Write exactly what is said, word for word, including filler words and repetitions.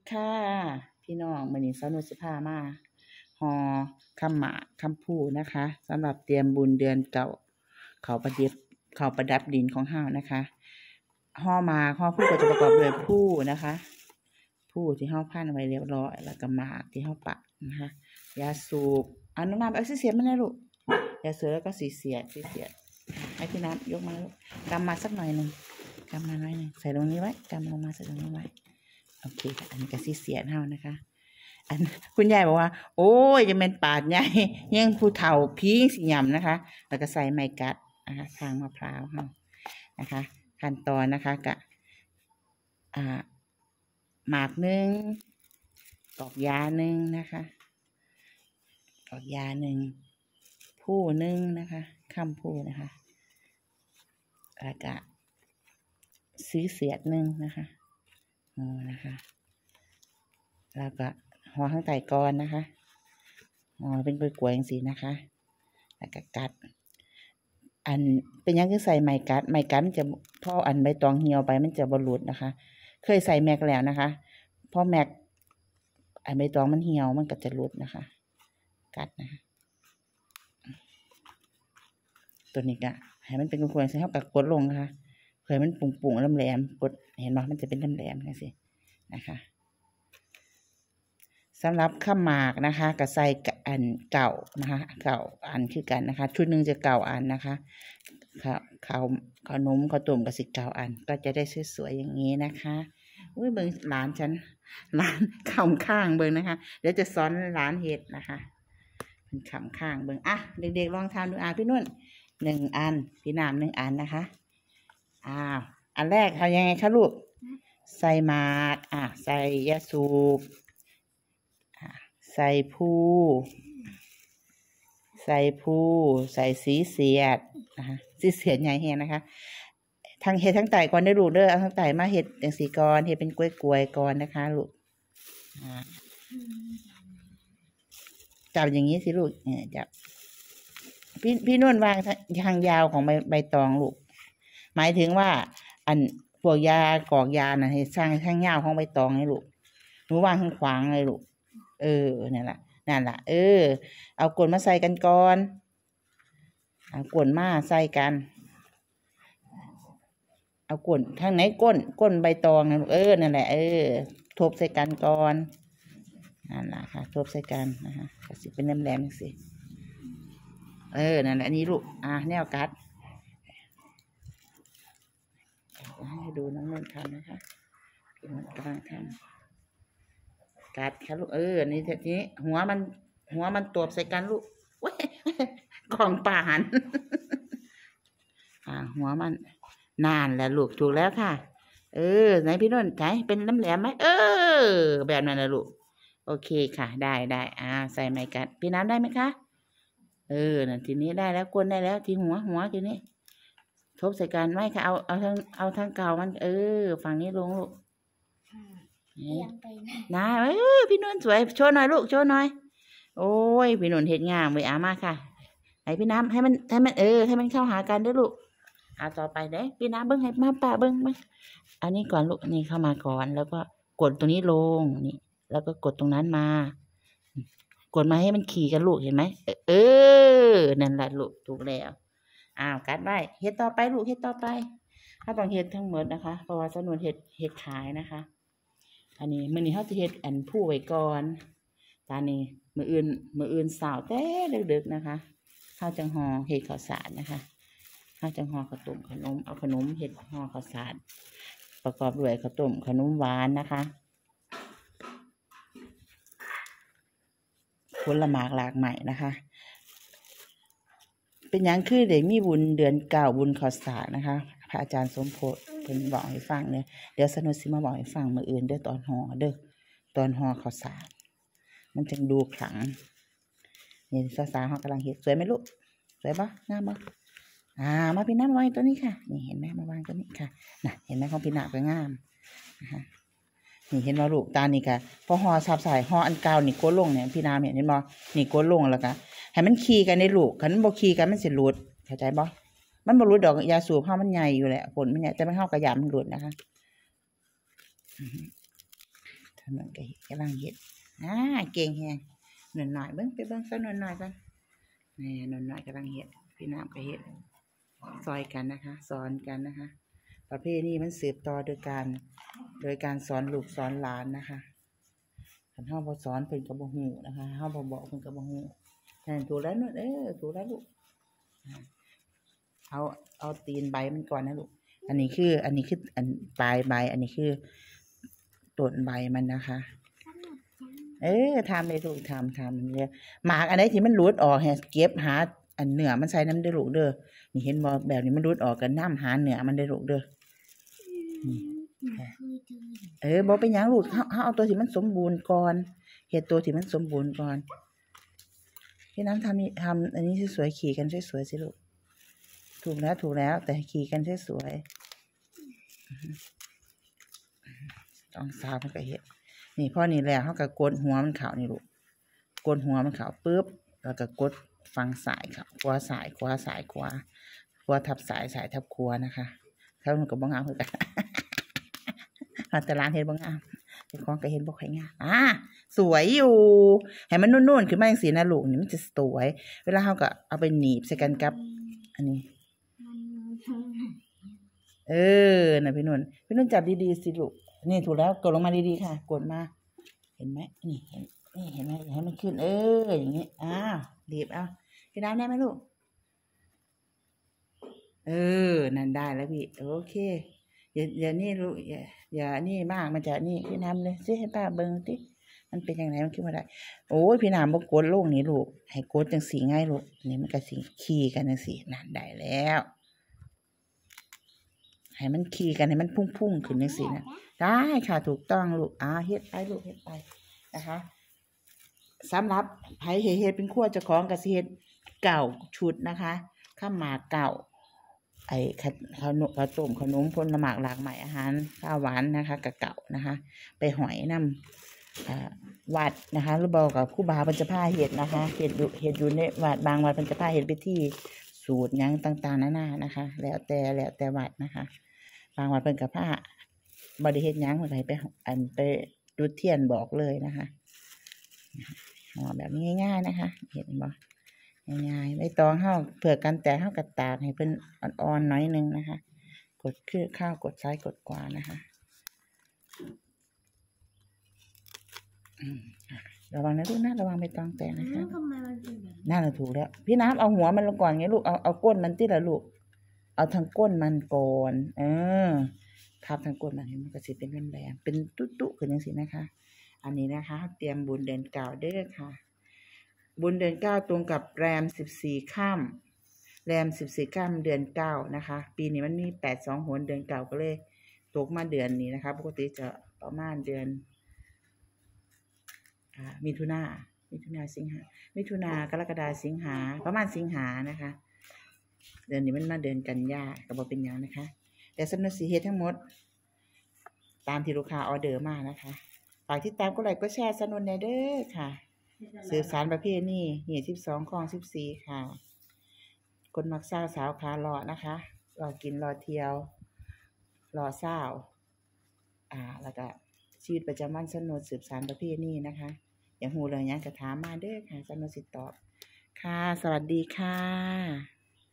ค่ะพี่น้องมื้อนี้สาวนุชสิพามาห่อคำหมากคำพูนะคะสำหรับเตรียมบุญเดือนเก่าเขาประดับเขาประดับดินของเฮานะคะห่อหมากห่อผู้ก็จะประกอบด้วยผู้นะคะผู้ที่เฮาพันไว้เรียบร้อยแล้วก็หมากที่เฮาปักนะคะยาสูบเอาน้ำน้ำเอาสีเสียดมาเลยลูกยาสูบแล้วก็สีเสียดสีเสียดให้พี่น้ำยกมาลูกกำมาสักหน่อยหนึ่งกำมาหน่อยหนึ่งใส่ตรงนี้ไว้กำลงมาใส่ตรงนี้ไว้โอเคค่ะอันนี้ก็สีเสียดเฮานะคะอันคุณยายบอกว่าโอ้ยจะเป็นปาดใหญ่ยังผู้เฒ่าพีงสีหย่ำนะคะแล้วก็ใส่ไม้กัดนะคะทางมะพร้าวเฮานะคะขั้นตอนนะคะกะอ่าหมากหนึ่งกอกยาหนึ่งนะคะกอกยาหนึ่งผู้หนึ่งนะคะคำผู้นะคะแล้วก็ซื้อเสียดหนึ่งนะคะอ๋อนะคะแล้วก็ห่อข้างใต้ก้อนนะคะห่อเป็นกล้วยๆอย่างสีนะคะแล้วก็กัดอันเป็นยังคือใส่ไม้กัดไม้กัดมันจะพออันใบตองเหี่ยวไปมันจะบรรลุนะคะเคยใส่แม็กแล้วนะคะพอแม็กอันใบตองมันเหี่ยวมันก็จะหลุดนะคะกัดนะคะตัวนี้ก็ให้มันเป็นกล้วยๆใส่เข้ากับกดลงนะคะเผื่อมันปุ่งๆแหลมๆกดเห็นไหมมันจะเป็นแหลมๆนี่สินะคะสำหรับข้าวหมากนะคะกับใส่อันเก่านะคะเก่าอันคือกันนะคะชุดหนึ่งจะเก่าอันนะคะข้าวข้าวขนมข้าวต้มกับสิเก่าอันก็จะได้สวยๆอย่างนี้นะคะอุ้ยเบิ้งหลานฉันหลานขำข้างเบิ้งนะคะเดี๋ยวจะสอนหลานเห็ดนะคะเป็นขำข้างเบิ้งอ่ะเด็กๆลองทำดูอ่ะพี่นุ่นหนึ่งอันพี่น้ำหนึ่งอันนะคะอ้าวอันแรกทำยังไงคะลูกใส่หมากอ่ะใส่ยาสูบใส่ผู้ใส่ผู้ใส่สีเสียดนะคะสีเสียดใหญ่แห้งนะคะทั้งเห็ดทั้งไต่ก่อนได้ลูกเด้อเอาทั้งไต่มาเห็ดอย่างสีกรเห็ดเป็นกล้วยกล้วยก่อนนะคะลูกจับอย่างนี้สิลูกเนี่ยจับพี่พี่นุ่นวางทางยาวของใบใบตองลูกหมายถึงว่าอันพวกยากอกยาน่ะให้สร้างทางยาวของใบตองให้ลูกหนูวางข้างขวางเลยลูกเออนั่นแหละนั่นแหละเออเอากลนมาใส่กันก่อนเอากลนมาใส่กันเอากลนทางไหนก้นก้นใบตองนะเออนั่นแหละเออทบใส่กันก่อนนั่นแหละค่ะทบใส่กันนะคะก็สิเป็นแหลมๆสิเออนั่นแหละนี่ลูกอ่ะแนวกัดให้ดูน้องนุ่นทำนะคะพี่นุ่นกำลังทำกัดค่ะลูกเออนี่ทีนี้หัวมันหัวมันตัวใส่กันลูกว้ยกองป่าหันอ่าหัวมันนานแล้วลูกถูกแล้วค่ะเออไหนพี่นุ่นไหนเป็นน้ำแหลมไหมเออแบบนั้นนะลูกโอเคค่ะได้ได้อ่าใส่ไม้กัดพี่น้ำได้ไหมคะเออนั่นทีนี้ได้แล้วกวนได้แล้วทีหัวหัวทีนี้ทบใส่กันไม่ค่ะเอาเอาทั้งเอาทั้งเก่ามันเออฝั่งนี้ลงลูกนะเออพี่นุ่นสวยโชว์หน่อยลูกโชว์หน่อยโอ้ยพี่นุ่นเห็ดงามเลยอ่ะมาค่ะไอพี่น้ำให้มันให้มันเออให้มันเข้าหากันด้วยลูกอ่ะต่อไปเด้พี่น้ำเบิ้งให้มาป่าเบิ้งมาอันนี้ก่อนลูกนี่เข้ามาก่อนแล้วก็กดตรงนี้ลงนี่แล้วก็กดตรงนั้นมากดมาให้มันขี่กันลูกเห็นไหมเออนั่นแหละลูกถูกแล้วอ้าวกัดไว้เห็ดต่อไปลูกเห็ดต่อไปถ้าต้องเห็ดทั้งหมดนะคะเพราะว่าจำนวนเห็ดเห็ดขายนะคะอันนี้มื้อนี้เขาจะเฮ็ดอันผู้ไว้ก่อนตอนนี้มื้ออื่นมื้ออื่นสาวแต่ดึกๆนะคะข้าวจังห่อเห็ดข้าวสารนะคะข้าวจังห่อข้าวต้มขนมเอาขนมเห็ดห่อข้าวสารประกอบด้วยข้าวต้มขนมหวานนะคะผลไม้หลากใหม่นะคะเป็นอย่างคือเด็กมีบุญเดือนเก้าบุญข้าวสารนะคะพระอาจารย์สมโพธิเพิ่นบอกให้ฟังเนี่ยเดี๋ยวสนุสิมาบอกให้ฟังมื้ออื่นเด้อตอนห่อเด้อตอนห่อข้าวสารมันจึงดูขลังนี่สาวๆเขากำลังเห็ดสวยไหมลูกสวยปะงามปะอ่ามาพี่น้ำมาวางตัวนี้ค่ะนี่เห็นไหมมาวางตัวนี้ค่ะน่ะเห็นไหมของพี่นาก็งามนะคะนี่เห็นว่าลูกตานี่ค่ะพอห่อซับใส่ห่ออันเก่านี่โกลงเนี่ยพี่น้ำเห็นเห็นบ่นี่โกลงแล้วก็ให้มันขี่กันในลูกคันบ่ขี่กันมันสิหลุดเข้าใจบ่มันบ่หลุดดอกยาสูบเฮามันใหญ่อยู่แหละผลมันใหญ่แต่ไม่เฮากระยำมันหลุดนะคะเหมือนกับกำลังเห็ดอ่าเก่งแฮงหน่อยหน่อยเบิ้งไปเบิ้งสักหน่อยหน่อยกันนี่หน่อยหน่อยกำลังเห็ดพี่น้ำก็เห็ดซอยกันนะคะสอนกันนะคะประเภทนี้มันสืบต่อโดยการโดยการสอนลูกสอนหลานนะคะขันห้าพอสอนเพิ่นกับบ่ฮู้นะคะห้าพอบอกเพิ่นกับบ่ฮู้แทนถูกแล้วนู่นเออถูกแล้วลูกเอาเอาตีนใบมันก่อนนะลูกอันนี้คืออันนี้คืออันปลายใบอันนี้คือต้นใบมันนะคะเออทำเลยลูกทำทำเลยหมากอันไหนที่มันรูดออกแฮเก็บหาอันเนื้อมันใส่น้ำได้ลูกเด้อนี่เห็นบ่แบบนี้มันรูดออกกันน้ำหาเนื้อมันได้ลูกเด้อเออบ่เป็นหยังลูกเฮาเฮาเอาตัวที่มันสมบูรณ์ก่อนเฮ็ดตัวที่มันสมบูรณ์ก่อนพี่น้ำทำนี่ทำอันนี้สวยๆขี่กันสวยๆสิลูกถูกแล้วถูกแล้วแต่ขี่กันสวยๆต้องสาวมันก็เฮ็ดนี่พ่อนี่แล้วเขาก็กดหัวมันเขานี่ลูกกดหัวมันเขาปุ๊บแล้วก็กดฟังสายเขาขวาสายขวาสายขวาขวาทับสายสายทับขวานะคะถ้ามันก็บ้องเอาคือกันอาแต่ร้านเห็นบ้องเอาแต่ของก็เห็นบ่ค่อยงามอ่าสวยอยู่ให้มันนุ่นๆคือไม่สีนะลูกนี่มันจะสวยเวลาเขาก็เอาไปหนีบใส่กันกับอันนี้เออนะพี่นุ่นพี่นุ่นจับดีๆสิลูกนี่ถูกแล้วกดลงมาดีๆค่ะกดมาเห็นไหมนี่เห็นนี่เห็นไหมให้มันขึ้นเอออย่างนี้อ้าวดีบเอาพี่น้ำได้ไหมลูกเออนั่นได้แล้วพี่โอเคอย่าอย่านี่ลูกอย่าอย่านี่มากมันจะนี่พี่น้ำเลยซิให้ป้าเบิ้งสิมันเป็นยังไงมันขึ้นมาได้โอ้ยพี่น้ำบอกกดลูกนี่ลูกให้กดจังสีง่ายลูกนี่มันก็สีขี่กันจังสีนั่นได้แล้วให้มันขี่กันให้มันพุ่งๆขึ้นจังสีนะได้ค่ะถูกต้องลูกอ่าเฮ็ดไปลูกเฮ็ดไปนะคะสำหรับไผ่เฮ็ดเป็นขั้วเจ้าของกับเฮ็ดเก่าชุดนะคะข้าวหมากเก่าไอ้ขนมข้าวต้มขนมผลหมากหลากหลายอาหารข้าวหวานนะคะกับเก่านะคะไปหอยน้ำวัดนะคะหรือบอกกับคู่บาปัญจผ้าเห็ดนะคะเห็ดอยู่เห็ดอยู่ในวัดบางวัดปัญจผ้าเห็ดไปที่สูตรยังต่างๆนานานะคะแล้วแต่แล้วแต่วัดนะคะบางวัดเป็นกับผ้าบริเฮ็ดยังอะไรไปอันไปดูเทียนบอกเลยนะคะห่อแบบนี้ง่ายๆนะคะเห็นบ่ง่ายๆไม่ต้องเข้าเผื่อกันแต่เข้ากระตากให้เพิ่นอ่อนๆหน่อยนึงนะคะกดขึ้นข้าวกดซ้ายกดขวานะคะระวังนะลูกนะระวังไม่ต้องแตกนะคะน่าจะถูกแล้วพี่น้ำเอาหัวมันลงก่อนไงลูกเอาเอาก้นมันที่ละลูกเอาทางก้นมันก่อนเออทับทางก้นมันให้มันก็สิเป็นแหลมๆเป็นตุ๊ๆขึ้นจังซี่นะคะอันนี้นะคะเตรียมบุญเดือนเก้าเด้อค่ะบุญเดือนเก้าตรงกับแรมสิบสี่ค่ำแรมสิบสี่ค่ำเดือนเก้านะคะปีนี้มันมีแปดสองหนเดือนเก้าก็เลยตกมาเดือนนี้นะคะปกติจะประมาณเดือนอ่ามิถุนามิถุนาสิงหามิถุนากรกฎาสิงหาประมาณสิงหานะคะเดือนนี้มันมาเดือนกันยาก็บ่เป็นหยังนะคะแต่สำนักสีเฮ็ดทั้งหมดตามที่ลูกค้าออเดอร์มานะคะฝากติดตามก็ไลค์ก็แชร์สนุนในเด้อค่ะสื่อสารประเภทนี้เหตุสิบสองคลองสิบสี่ค่ะคนมักสาวสาวขาหล่อนะคะรอกินรอเที่ยวรอสาวอ่าแล้วก็ชีวิตประจำวันสนุนสืบสารประเภทนี้นะคะอย่างหูเลยยังกระถามมาเด้อค่ะสนุนสิตอบค่ะสวัสดีค่ะ